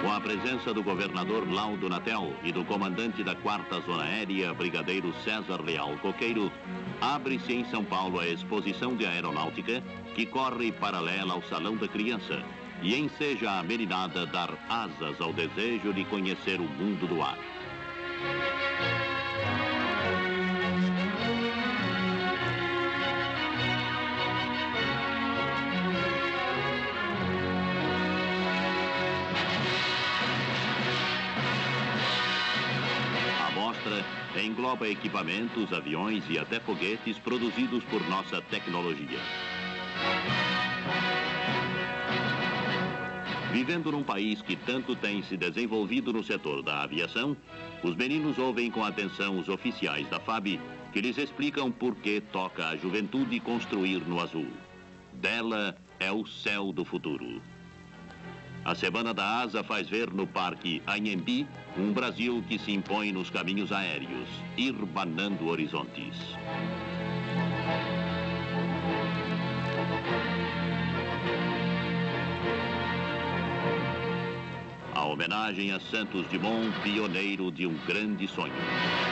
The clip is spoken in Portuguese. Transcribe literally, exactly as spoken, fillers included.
Com a presença do governador Laudo Natel e do comandante da quarta Zona Aérea, brigadeiro César Leal Coqueiro, abre-se em São Paulo a exposição de aeronáutica que corre paralela ao Salão da Criança e enseja a meninada dar asas ao desejo de conhecer o mundo do ar. Engloba equipamentos, aviões e até foguetes produzidos por nossa tecnologia. Vivendo num país que tanto tem se desenvolvido no setor da aviação, os meninos ouvem com atenção os oficiais da F A B, que lhes explicam por que toca a juventude construir no azul. Dela é o céu do futuro. A Semana da Asa faz ver no Parque Anhembi um Brasil que se impõe nos caminhos aéreos, irbanando horizontes. A homenagem a Santos Dumont, pioneiro de um grande sonho.